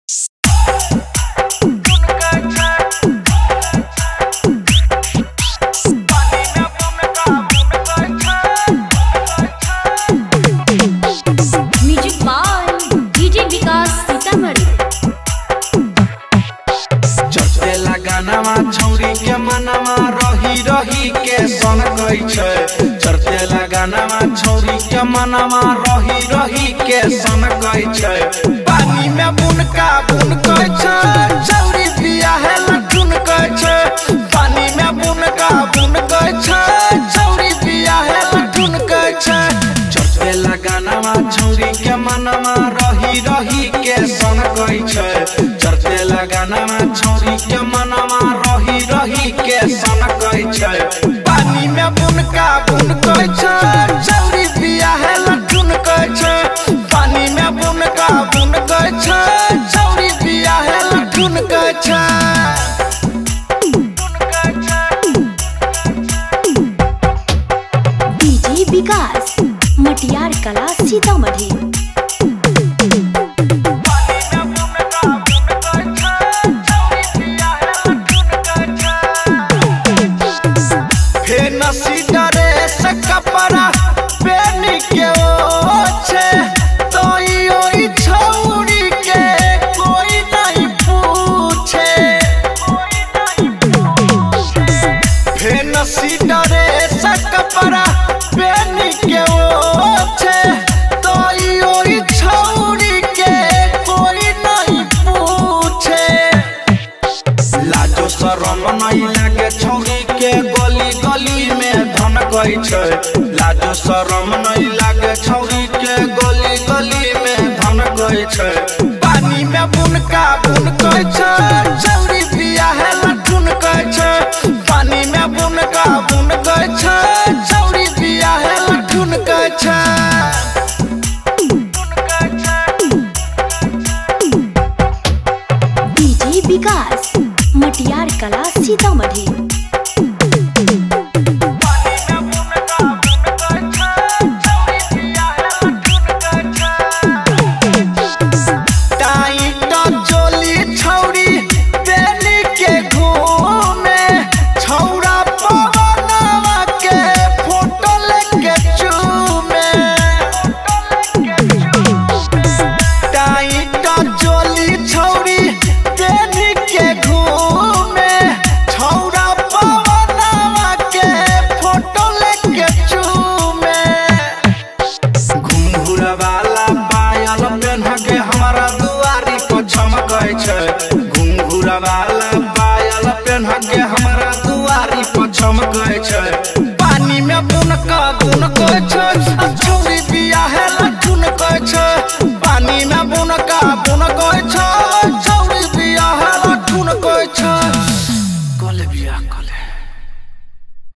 छौरी के मनवा रही रही के सन कई छै। चढ़ते लगानामा छौरी के मनवा रही रही के सन कई छै। पानी में बुनका बुन कई छै, छौरी बियाहे लटुन कई छै। पानी में बुनका बुन कई छै, छौरी बियाहे लटुन कई छै। चढ़ते लगानामा छौरी के मनवा रही रही के सन कई छै। चढ़ते लगानामा छौरी के मनवा रही रही के सन कई छै। पानी में बुनका बुन कई छै, छौरी बियाहे लटुन कई छै। पानी में बुनका बुन कई छै, छौरी बियाहे लटुन कई छै। डीजे विकास मटियार कला सीतामढ़ी। कपड़ा पहनी के ओछे तो ई छौरी के कोई नहीं पूछे। फेनसी डरे से कपड़ा पहनी के ओछे तो ई छौरी के कोई नहीं पूछे। लाजो शरम नहीं लगे छौरी के गली गली में धन कई छै। लाजो शरम नहीं लागे छौरी के गली गली में धन कई छै। पानी में बुनका बुन कई छै, छौरी बियाहे लटुन कई छै। पानी में बुनका बुन कई छै, छौरी बियाहे लटुन कई छै। डीजे विकास मटियार कला सीतामढ़ी।